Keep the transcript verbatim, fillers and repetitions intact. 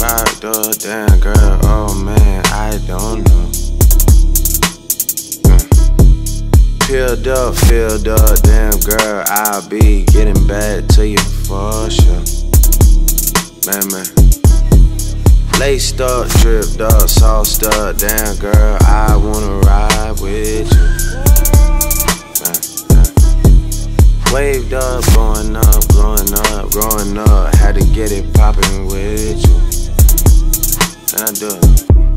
Rocked up, damn girl, oh man, I don't know. Mm. Peeled up, filled up, damn girl, I'll be getting back to you for sure. Man, man. Laced up, dripped up, sauced up, damn girl, I wanna ride with you. Man, man. Waved up, blowing up, blowing up, growing up, had to get it poppin' with you. And I do it.